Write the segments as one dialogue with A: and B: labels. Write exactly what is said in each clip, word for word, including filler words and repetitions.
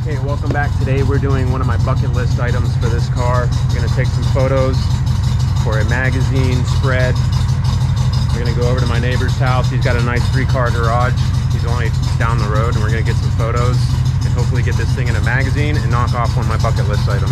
A: Okay, welcome back. Today we're doing one of my bucket list items for this car. We're going to take some photos for a magazine spread. We're going to go over to my neighbor's house. He's got a nice three-car garage. He's only down the road, and we're going to get some photos and hopefully get this thing in a magazine and knock off one of my bucket list items.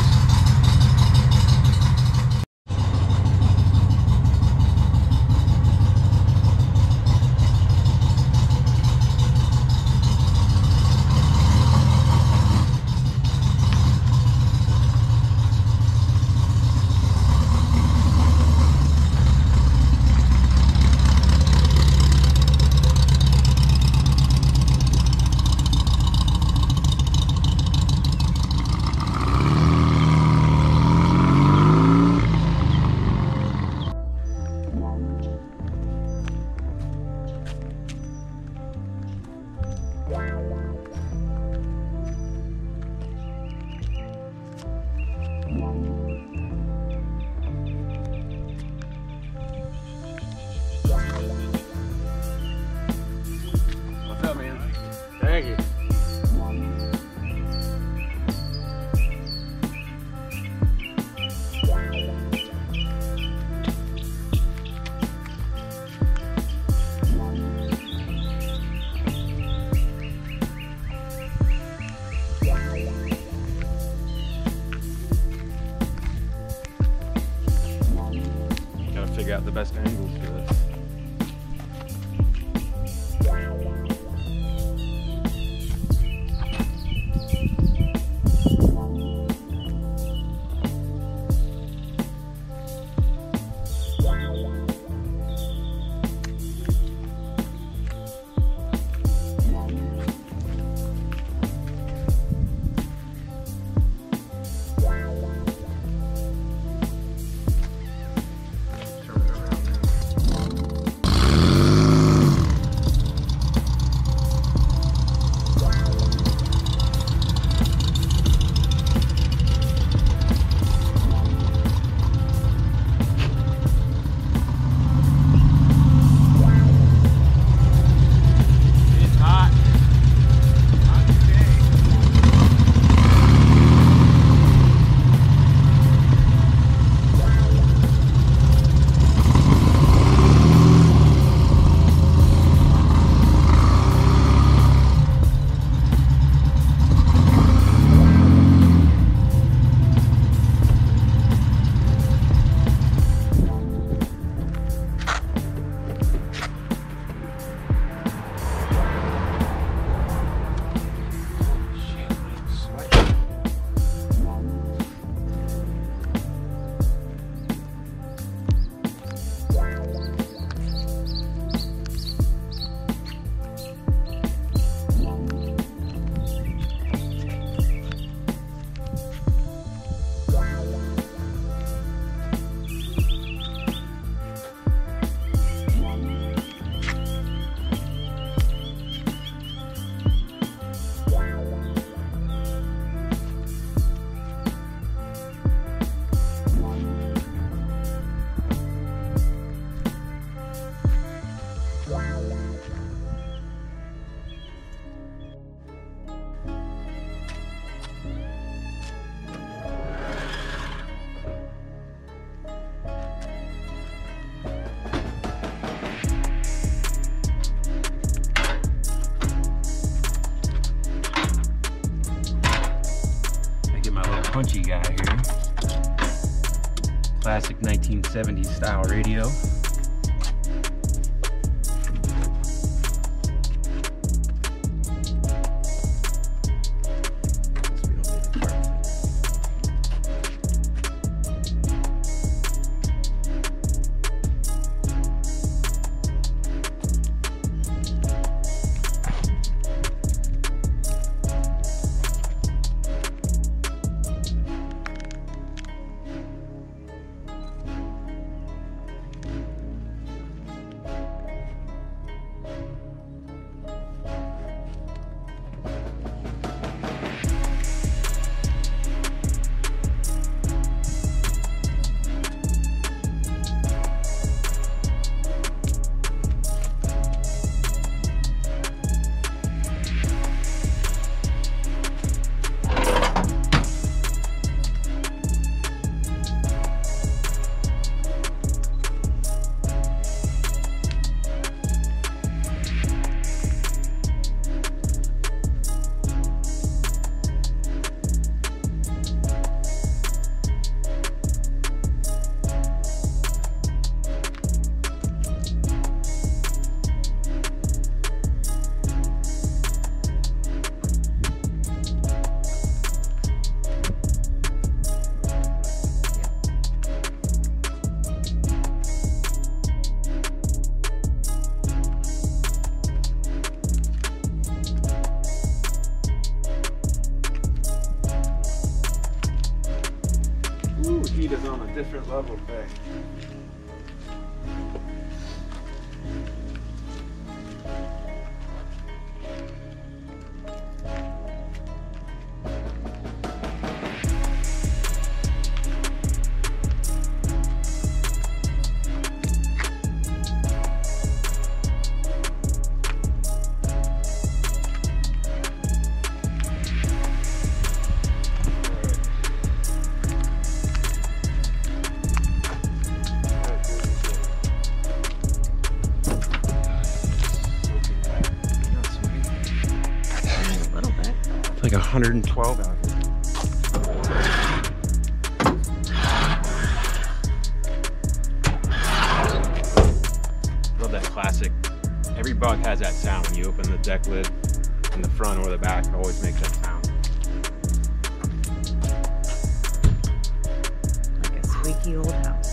A: What's up, man? Thank you. Gotta figure out the best angles for this. Punchy guy here. Classic nineteen seventies style radio. different level thing. Like one hundred twelve out here. Love that classic. Every bug has that sound when you open the deck lid in the front or the back. It always makes that sound.
B: Like a squeaky old house.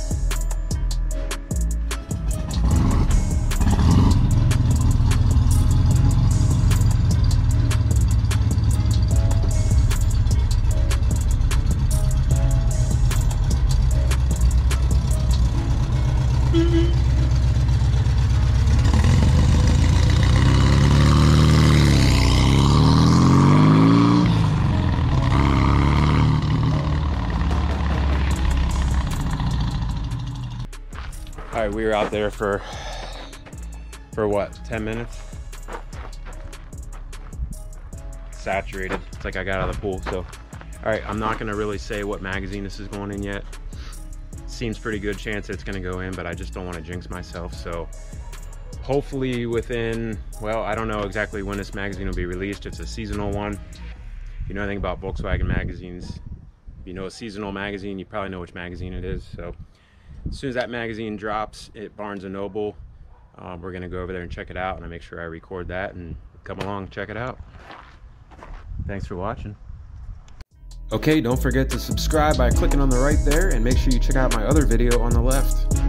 A: All right, we were out there for, for what, ten minutes? Saturated, it's like I got out of the pool, so. All right, I'm not gonna really say what magazine this is going in yet. Seems pretty good chance that it's gonna go in, but I just don't wanna jinx myself, so. Hopefully within, well, I don't know exactly when this magazine will be released. It's a seasonal one. If you know anything about Volkswagen magazines, if you know a seasonal magazine, you probably know which magazine it is, so. As soon as that magazine drops at Barnes and Noble, um, we're gonna go over there and check it out, and I make sure I record that and come along and check it out. Thanks for watching. Okay, don't forget to subscribe by clicking on the right there, and make sure you check out my other video on the left.